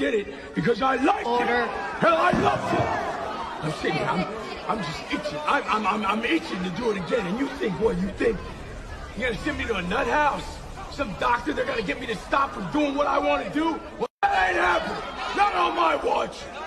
did it because I liked it. Hell, I loved it. I'm sitting here, I'm just itching. I'm itching to do it again. And you think what? You think you're gonna send me to a nut house? Some doctor, they're gonna get me to stop from doing what I want to do? Well, that ain't happening. Not on my watch.